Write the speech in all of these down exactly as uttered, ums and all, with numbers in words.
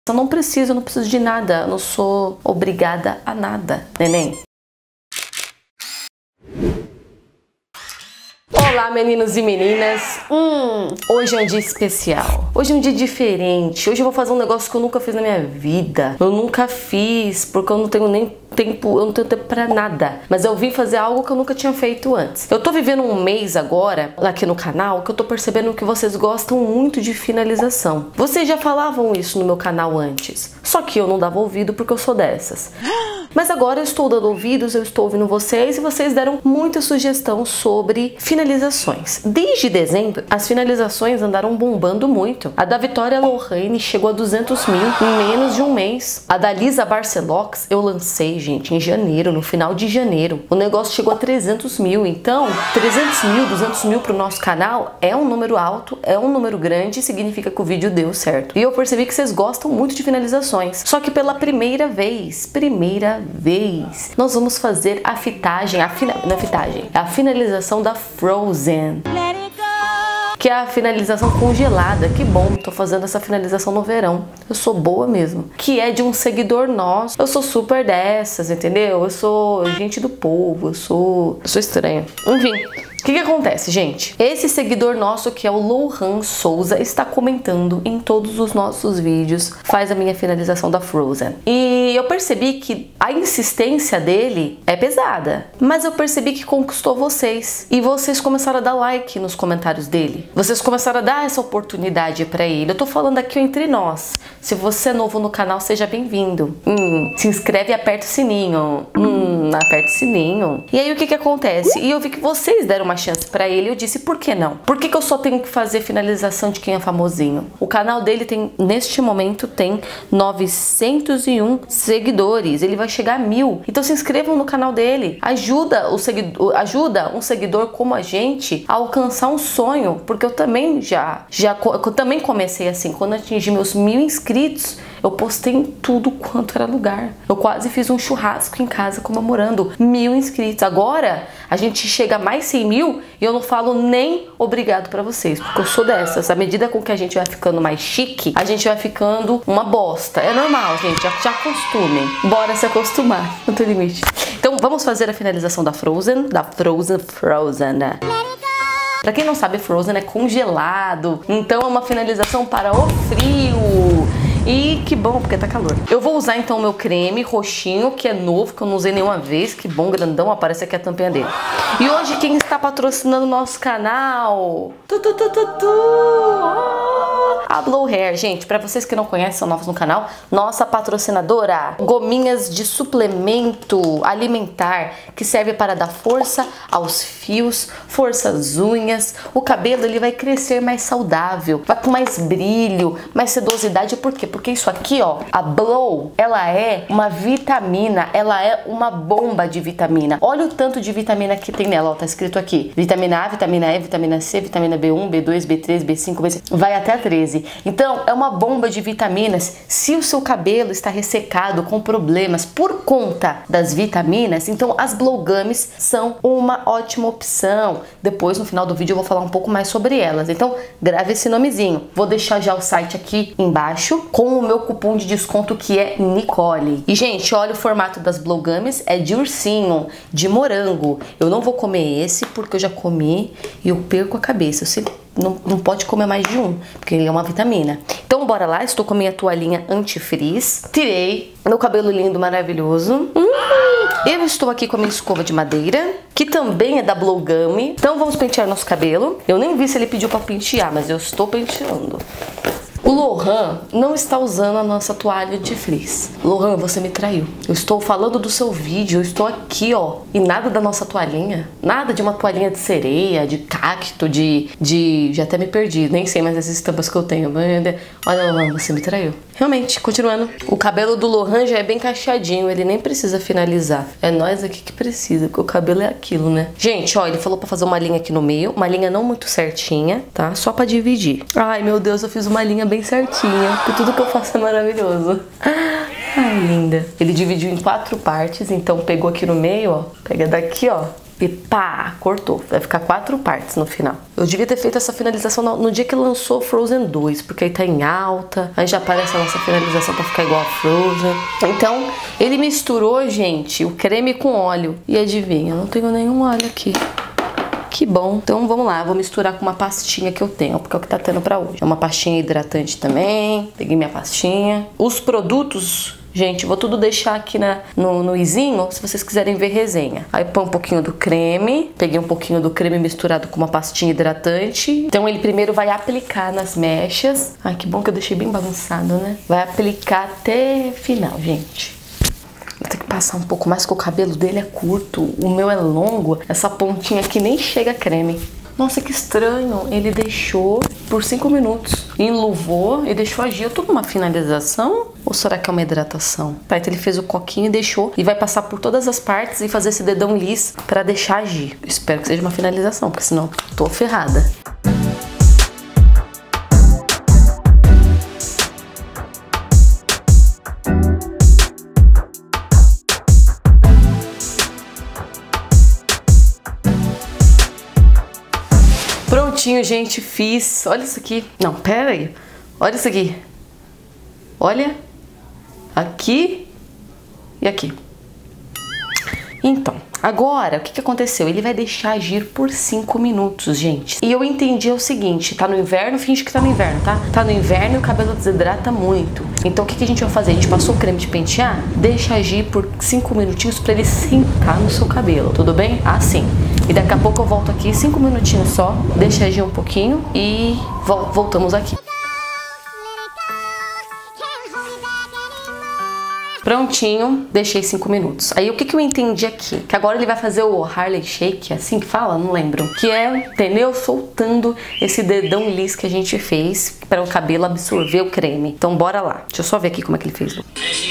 Eu não preciso, eu não preciso de nada. Eu não sou obrigada a nada, neném. Olá, meninos e meninas. Hum, hoje é um dia especial. Hoje é um dia diferente. Hoje eu vou fazer um negócio que eu nunca fiz na minha vida. Eu nunca fiz, porque eu não tenho nem tempo, eu não tenho tempo pra nada. Mas eu vim fazer algo que eu nunca tinha feito antes. Eu tô vivendo um mês agora, aqui no canal, que eu tô percebendo que vocês gostam muito de finalização. Vocês já falavam isso no meu canal antes. Só que eu não dava ouvido porque eu sou dessas. Mas agora eu estou dando ouvidos, eu estou ouvindo vocês e vocês deram muita sugestão sobre finalizações. Desde dezembro, as finalizações andaram bombando muito. A da Vitória Lohane chegou a duzentos mil em menos de um mês. A da Lisa Barcelox eu lancei, gente, em janeiro, no final de janeiro. O negócio chegou a trezentos mil. Então, trezentos mil, duzentos mil pro nosso canal é um número alto, é um número grande, significa que o vídeo deu certo. E eu percebi que vocês gostam muito de finalizações. Só que pela primeira vez, primeira vez, nós vamos fazer a fitagem, a fina, não é fitagem, a finalização da Frozen, que é a finalização congelada. Que bom, tô fazendo essa finalização no verão. Eu sou boa mesmo. Que é de um seguidor nosso. Eu sou super dessas, entendeu? Eu sou gente do povo, eu sou, eu sou estranha. Enfim. O que que acontece, gente? Esse seguidor nosso, que é o Lohan Souza, está comentando em todos os nossos vídeos, faz a minha finalização da Frozen. E eu percebi que a insistência dele é pesada, mas eu percebi que conquistou vocês. E vocês começaram a dar like nos comentários dele. Vocês começaram a dar essa oportunidade pra ele. Eu tô falando aqui entre nós. Se você é novo no canal, seja bem-vindo. Hum, se inscreve e aperta o sininho. Hum, aperta o sininho. E aí o que que acontece? E eu vi que vocês deram uma chance pra ele. Eu disse, por que não? Por que que eu só tenho que fazer finalização de quem é famosinho? O canal dele tem, neste momento, tem novecentos e um seguidores. Ele vai chegar a mil. Então se inscrevam no canal dele. Ajuda o seguidor, ajuda um seguidor como a gente a alcançar um sonho. Porque eu também já, já eu também comecei assim. Quando eu atingi meus mil inscritos, eu postei em tudo quanto era lugar. Eu quase fiz um churrasco em casa comemorando mil inscritos. Agora a gente chega a mais cem mil e eu não falo nem obrigado pra vocês, porque eu sou dessas. À medida com que a gente vai ficando mais chique, a gente vai ficando uma bosta. É normal, gente, já, já acostumem. Bora se acostumar, não tem limite. Então vamos fazer a finalização da Frozen, da Frozen Frozen, né? Pra quem não sabe, Frozen é congelado, então é uma finalização para o frio. E que bom, porque tá calor. Eu vou usar então o meu creme roxinho, que é novo, que eu não usei nenhuma vez. Que bom, grandão, aparece aqui a tampinha dele. E hoje quem está patrocinando o nosso canal? Tu, tu, tu, tu, tu. Oh, a Blow Hair, gente, pra vocês que não conhecem, são novos no canal, nossa patrocinadora. Gominhas de suplemento alimentar, que serve para dar força aos fios, força às unhas. O cabelo, ele vai crescer mais saudável, vai com mais brilho, mais sedosidade. Por quê? Porque isso aqui, ó, a Blow, ela é uma vitamina, ela é uma bomba de vitamina. Olha o tanto de vitamina que tem nela, ó, tá escrito aqui. Vitamina A, vitamina E, vitamina C, vitamina B um, B dois, B três, B cinco, B seis, vai até a treze. Então, é uma bomba de vitaminas. Se o seu cabelo está ressecado, com problemas por conta das vitaminas, então as Blow Gummies são uma ótima opção. Depois, no final do vídeo, eu vou falar um pouco mais sobre elas. Então, grave esse nomezinho. Vou deixar já o site aqui embaixo, com o meu cupom de desconto, que é Nicole. E, gente, olha o formato das Blow Gummies, é de ursinho, de morango. Eu não vou comer esse, porque eu já comi e eu perco a cabeça. Eu sempre não, não pode comer mais de um, porque ele é uma vitamina. Então, bora lá, estou com a minha toalhinha anti-frizz. Tirei meu cabelo lindo, maravilhoso. Hum, eu estou aqui com a minha escova de madeira, que também é da Blow Gummy. Então, vamos pentear nosso cabelo. Eu nem vi se ele pediu pra pentear, mas eu estou penteando. O Lohan não está usando a nossa toalha de frizz. Lohan, você me traiu. Eu estou falando do seu vídeo, eu estou aqui, ó. E nada da nossa toalhinha. Nada de uma toalhinha de sereia, de cacto, de... de... já até me perdi. Nem sei mais as estampas que eu tenho. Olha, Lohan, você me traiu. Realmente, continuando. O cabelo do Lohan já é bem cacheadinho. Ele nem precisa finalizar. É nós aqui que precisa, porque o cabelo é aquilo, né? Gente, ó, ele falou pra fazer uma linha aqui no meio. Uma linha não muito certinha, tá? Só pra dividir. Ai, meu Deus, eu fiz uma linha bem certinha, porque tudo que eu faço é maravilhoso. Ai, linda. Ele dividiu em quatro partes, então pegou aqui no meio, ó. Pega daqui, ó. e pá, cortou. Vai ficar quatro partes no final. Eu devia ter feito essa finalização no, no dia que lançou Frozen dois, porque aí tá em alta, aí já aparece a nossa finalização pra ficar igual a Frozen. Então, ele misturou, gente, o creme com óleo. E adivinha, eu não tenho nenhum óleo aqui. Que bom. Então vamos lá, vou misturar com uma pastinha que eu tenho, porque é o que tá tendo pra hoje. É uma pastinha hidratante também. Peguei minha pastinha. Os produtos, gente, vou tudo deixar aqui na, no, no izinho, se vocês quiserem ver resenha. Aí põe um pouquinho do creme. Peguei um pouquinho do creme misturado com uma pastinha hidratante. Então ele primeiro vai aplicar nas mechas. Ai, que bom que eu deixei bem bagunçado, né? Vai aplicar até final, gente. Vou ter que passar um pouco mais, porque o cabelo dele é curto, o meu é longo. Essa pontinha aqui nem chega creme. Nossa, que estranho. Ele deixou por cinco minutos. Enluvou e deixou agir. Eu tô com uma finalização? Ou será que é uma hidratação? Tá, então ele fez o coquinho e deixou. E vai passar por todas as partes e fazer esse dedão liso pra deixar agir. Espero que seja uma finalização, porque senão tô ferrada. Prontinho, gente, fiz. Olha isso aqui. Não, pera aí. Olha isso aqui. Olha. Aqui e aqui. Então, agora, o que que aconteceu? Ele vai deixar agir por cinco minutos, gente. E eu entendi o seguinte, tá no inverno, finge que tá no inverno, tá? Tá no inverno e o cabelo desidrata muito. Então, o que que a gente vai fazer? A gente passou o creme de pentear, deixa agir por cinco minutinhos pra ele sentar no seu cabelo, tudo bem? Assim. E daqui a pouco eu volto aqui, cinco minutinhos só, deixa agir um pouquinho e vol- voltamos aqui. Prontinho, deixei cinco minutos. Aí o que que eu entendi aqui? Que agora ele vai fazer o Harley Shake, assim que fala? Não lembro. Que é, entendeu? Soltando esse dedão liso que a gente fez para o cabelo absorver o creme. Então bora lá. Deixa eu só ver aqui como é que ele fez.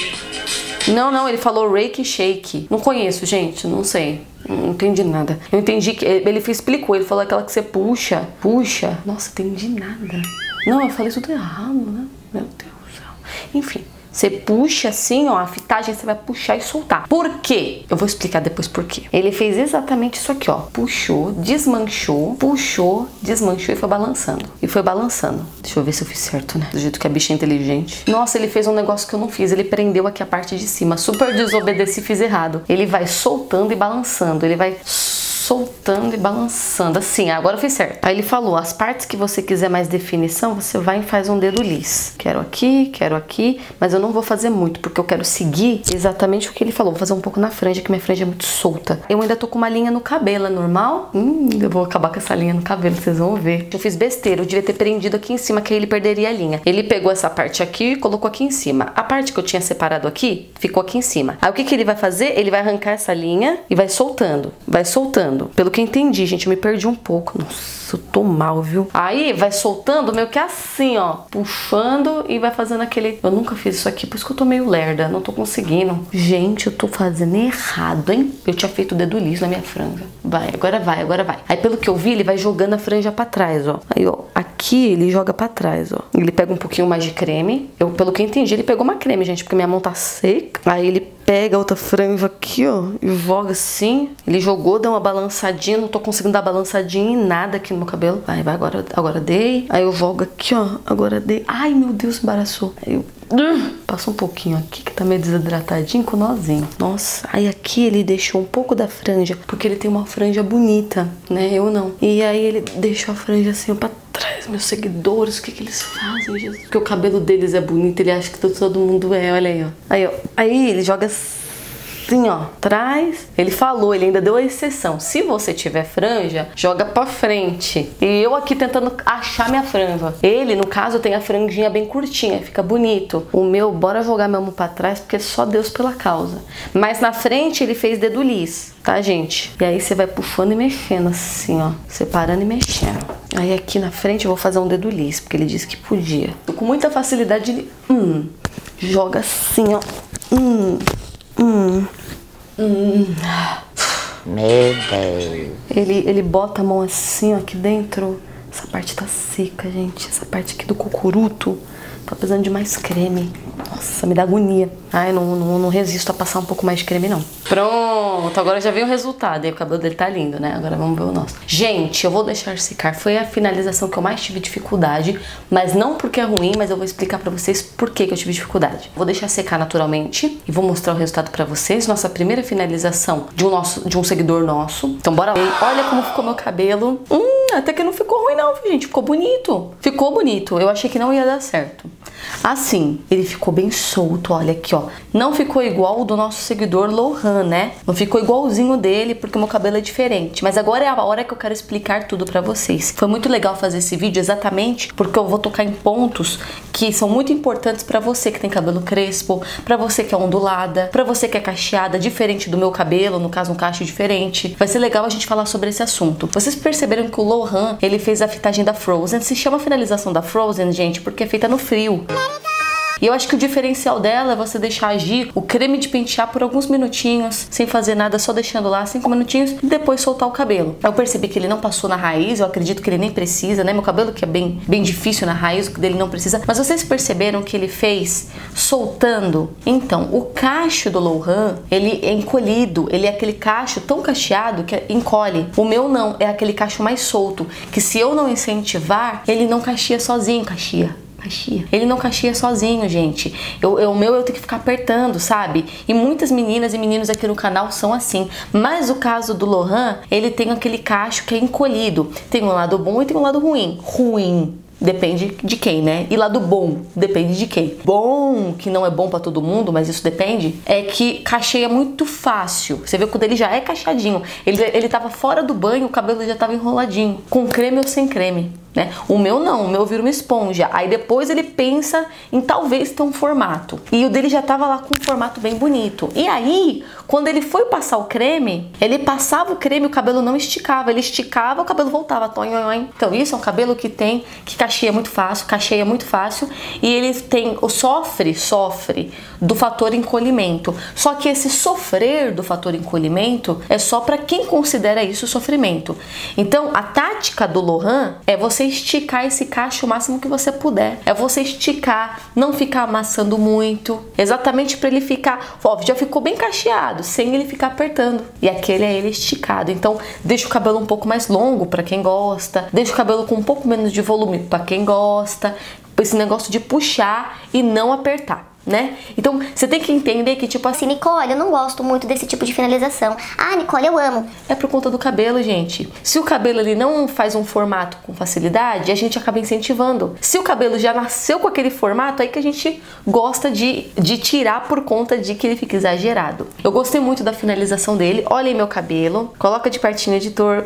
Não, não, ele falou Rake Shake. Não conheço, gente, não sei. Não entendi nada. Eu entendi que ele explicou, ele falou aquela que você puxa, puxa. Nossa, entendi nada. Não, eu falei tudo errado, né? Meu Deus do céu. Enfim. Você puxa assim, ó, a fitagem você vai puxar e soltar. Por quê? Eu vou explicar depois por quê. Ele fez exatamente isso aqui, ó. Puxou, desmanchou, puxou, desmanchou e foi balançando. E foi balançando. Deixa eu ver se eu fiz certo, né? Do jeito que a bicha é inteligente. Nossa, ele fez um negócio que eu não fiz. Ele prendeu aqui a parte de cima. Super desobedeci, fiz errado. Ele vai soltando e balançando. Ele vai soltando e balançando, assim, agora eu fiz certo. Aí ele falou, as partes que você quiser mais definição, você vai e faz um dedo liso. Quero aqui, quero aqui, mas eu não vou fazer muito, porque eu quero seguir exatamente o que ele falou. Vou fazer um pouco na franja, que minha franja é muito solta. Eu ainda tô com uma linha no cabelo, é normal? Hum, eu vou acabar com essa linha no cabelo, vocês vão ver. Eu fiz besteira, eu devia ter prendido aqui em cima, que aí ele perderia a linha. Ele pegou essa parte aqui e colocou aqui em cima. A parte que eu tinha separado aqui, ficou aqui em cima. Aí o que que ele vai fazer? Ele vai arrancar essa linha e vai soltando, vai soltando. Pelo que eu entendi, gente, eu me perdi um pouco. Nossa, eu tô mal, viu? Aí vai soltando meio que assim, ó. Puxando e vai fazendo aquele... Eu nunca fiz isso aqui, por isso que eu tô meio lerda. Não tô conseguindo. Gente, eu tô fazendo errado, hein? Eu tinha feito o dedo liso na minha franja. Vai, agora vai, agora vai. Aí pelo que eu vi, ele vai jogando a franja pra trás, ó. Aí, ó, aqui ele joga pra trás, ó. Ele pega um pouquinho mais de creme. Eu, pelo que eu entendi, ele pegou uma creme, gente, porque minha mão tá seca. Aí ele pega a outra franja aqui, ó, e joga assim. Ele jogou, deu uma balançadinha. Não tô conseguindo dar balançadinha em nada aqui no meu cabelo. Vai, vai, agora, agora dei. Aí eu jogo aqui, ó, agora dei. Ai, meu Deus, embaraçou. Aí eu... Uh, passa um pouquinho aqui, que tá meio desidratadinho, com nozinho. Nossa, aí aqui ele deixou um pouco da franja, porque ele tem uma franja bonita, né? Eu não. E aí ele deixou a franja assim, ó, pra trás. Meus seguidores, o que que eles fazem, Jesus? Porque o cabelo deles é bonito, ele acha que todo mundo é, olha aí, ó. Aí, ó, aí ele joga assim, ó, atrás. Ele falou, ele ainda deu a exceção. Se você tiver franja, joga pra frente. E eu aqui tentando achar minha franja. Ele, no caso, tem a franjinha bem curtinha, fica bonito. O meu, bora jogar meu mão pra trás, porque só Deus pela causa. Mas na frente ele fez dedo liso, tá, gente? E aí você vai puxando e mexendo assim, ó, separando e mexendo. Aí aqui na frente eu vou fazer um dedo liso, porque ele disse que podia. Com muita facilidade ele, hum, joga assim, ó, hum, hum. Hum. Meu Deus. Ele, ele bota a mão assim, ó, aqui dentro. Essa parte tá seca, gente. Essa parte aqui do cocuruto Tô precisando de mais creme. Nossa, me dá agonia. Ai, não, não, não resisto a passar um pouco mais de creme, não. Pronto, agora já veio o resultado. E o cabelo dele tá lindo, né? Agora vamos ver o nosso. Gente, eu vou deixar secar. Foi a finalização que eu mais tive dificuldade. Mas não porque é ruim, mas eu vou explicar pra vocês por que que eu tive dificuldade. Vou deixar secar naturalmente e vou mostrar o resultado pra vocês. Nossa primeira finalização de um, nosso, de um seguidor nosso. Então bora lá. Olha como ficou meu cabelo. Hum, até que não ficou ruim não, gente. Ficou bonito. Ficou bonito. Eu achei que não ia dar certo. Assim, ele ficou bem solto, olha aqui, ó. Não ficou igual o do nosso seguidor Lohan, né? Não ficou igualzinho dele, porque o meu cabelo é diferente. Mas agora é a hora que eu quero explicar tudo pra vocês. Foi muito legal fazer esse vídeo exatamente porque eu vou tocar em pontos que são muito importantes pra você que tem cabelo crespo, pra você que é ondulada, pra você que é cacheada, diferente do meu cabelo, no caso um cacho diferente. Vai ser legal a gente falar sobre esse assunto. Vocês perceberam que o Lohan, ele fez a fitagem da Frozen. Se chama finalização da Frozen, gente, porque é feita no frio. E eu acho que o diferencial dela é você deixar agir o creme de pentear por alguns minutinhos, sem fazer nada, só deixando lá cinco minutinhos e depois soltar o cabelo. Eu percebi que ele não passou na raiz, eu acredito que ele nem precisa, né? Meu cabelo que é bem, bem difícil na raiz, o dele não precisa. Mas vocês perceberam que ele fez soltando? Então, o cacho do Lohan, ele é encolhido, ele é aquele cacho tão cacheado que encolhe. O meu não, é aquele cacho mais solto, que se eu não incentivar, ele não cachia sozinho, cachia. Cachia. Ele não cachia sozinho, gente. Eu, eu, o meu eu tenho que ficar apertando, sabe? E muitas meninas e meninos aqui no canal são assim. Mas o caso do Lohan, ele tem aquele cacho que é encolhido. Tem um lado bom e tem um lado ruim. Ruim. Depende de quem, né? E lado bom, depende de quem. Bom, que não é bom pra todo mundo, mas isso depende, é que cacheia muito fácil. Você vê que o dele já é cacheadinho. Ele, ele tava fora do banho, o cabelo já tava enroladinho. Com creme ou sem creme, né? O meu não, o meu vira uma esponja. Aí depois ele pensa em talvez ter um formato. E o dele já tava lá com um formato bem bonito. E aí, quando ele foi passar o creme, ele passava o creme, o cabelo não esticava. Ele esticava, o cabelo voltava. Então isso é um cabelo que tem, que cacheia muito fácil, cacheia muito fácil. E ele tem, sofre, sofre do fator encolhimento. Só que esse sofrer do fator encolhimento é só para quem considera isso sofrimento. Então a tática do Lohan é você esticar esse cacho o máximo que você puder. É você esticar, não ficar amassando muito, exatamente para ele ficar, ó, já ficou bem cacheado, sem ele ficar apertando. E aquele é ele esticado. Então, deixa o cabelo um pouco mais longo para quem gosta, deixa o cabelo com um pouco menos de volume para quem gosta. Esse negócio de puxar e não apertar, né? Então, você tem que entender que, tipo assim, Nicole, eu não gosto muito desse tipo de finalização. Ah, Nicole, eu amo. É por conta do cabelo, gente. Se o cabelo ele não faz um formato com facilidade, a gente acaba incentivando. Se o cabelo já nasceu com aquele formato, aí que a gente gosta de, de tirar por conta de que ele fica exagerado. Eu gostei muito da finalização dele. Olha aí meu cabelo. Coloca de pertinho, editor.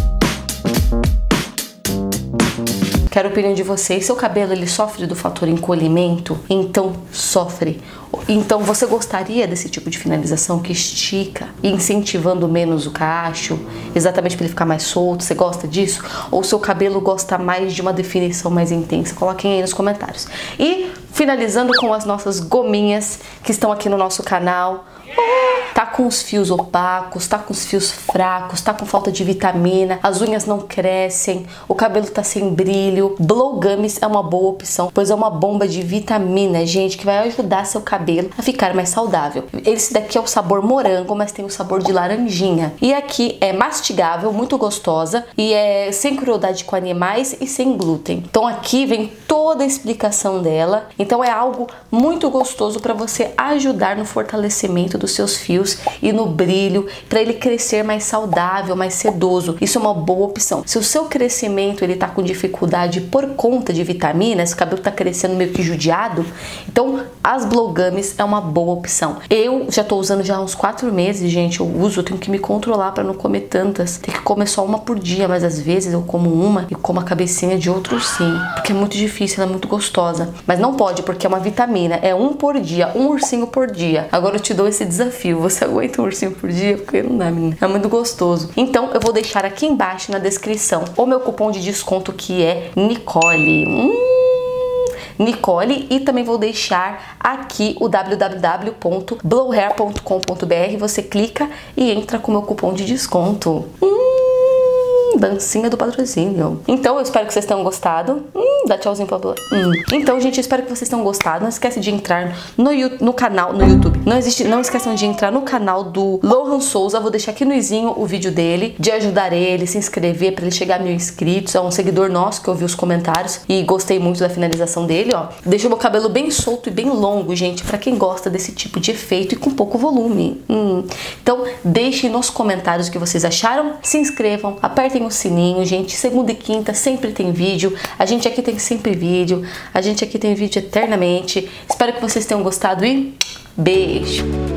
Quero a opinião de vocês. Seu cabelo ele sofre do fator encolhimento? Então sofre. Então você gostaria desse tipo de finalização que estica, incentivando menos o cacho, exatamente para ele ficar mais solto? Você gosta disso? Ou seu cabelo gosta mais de uma definição mais intensa? Coloquem aí nos comentários. E finalizando com as nossas gominhas que estão aqui no nosso canal. Tá com os fios opacos, tá com os fios fracos, tá com falta de vitamina, as unhas não crescem, o cabelo tá sem brilho. Blow Gummies é uma boa opção, pois é uma bomba de vitamina, gente, que vai ajudar seu cabelo a ficar mais saudável. Esse daqui é o sabor morango, mas tem o sabor de laranjinha. E aqui é mastigável, muito gostosa, e é sem crueldade com animais e sem glúten. Então aqui vem toda a explicação dela. Então é algo muito gostoso para você ajudar no fortalecimento dos seus fios e no brilho, para ele crescer mais saudável, mais sedoso. Isso é uma boa opção. Se o seu crescimento ele tá com dificuldade por conta de vitaminas, o cabelo tá crescendo meio que judiado, então as Blow Gummies é uma boa opção. Eu já tô usando já há uns quatro meses, gente. Eu uso, eu tenho que me controlar para não comer tantas. Tem que comer só uma por dia, mas às vezes eu como uma e como a cabecinha de outro sim, porque é muito difícil, ela é muito gostosa. Mas não pode, porque é uma vitamina, é um por dia, um ursinho por dia. Agora eu te dou esse desafio. Você aguenta um ursinho por dia? Porque não dá, menina. É muito gostoso. Então, eu vou deixar aqui embaixo na descrição o meu cupom de desconto que é Nicole. Hum, Nicole. E também vou deixar aqui o w w w ponto blow hair ponto com ponto b r. Você clica e entra com o meu cupom de desconto. Hum. Hum, dancinha do patrocínio. Então, eu espero que vocês tenham gostado. Hum, dá tchauzinho pra Blá. Hum. Então, gente, eu espero que vocês tenham gostado. Não esquece de entrar no, no canal, no YouTube. Não existe, não esqueçam de entrar no canal do Lohan Souza. Vou deixar aqui no izinho o vídeo dele, de ajudar ele, se inscrever pra ele chegar a mil inscritos. É um seguidor nosso que eu vi os comentários e gostei muito da finalização dele, ó. Deixa o meu cabelo bem solto e bem longo, gente, pra quem gosta desse tipo de efeito e com pouco volume. Hum. Então, deixem nos comentários o que vocês acharam. Se inscrevam, apertem o sininho, gente. Segunda e quinta sempre tem vídeo. A gente aqui tem sempre vídeo. A gente aqui tem vídeo eternamente. Espero que vocês tenham gostado e beijo!